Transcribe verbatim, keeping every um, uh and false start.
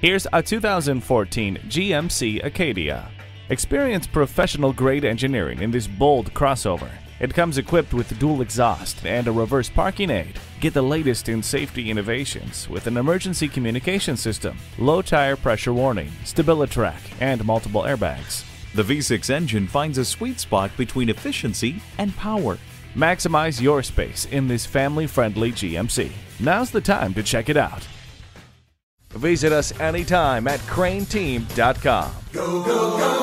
Here's a two thousand fourteen G M C Acadia. Experience professional-grade engineering in this bold crossover. It comes equipped with dual exhaust and a reverse parking aid. Get the latest in safety innovations with an emergency communication system, low tire pressure warning, StabiliTrak, and multiple airbags. The V six engine finds a sweet spot between efficiency and power. Maximize your space in this family-friendly G M C. Now's the time to check it out. Visit us anytime at crain team dot com. Go, go, go.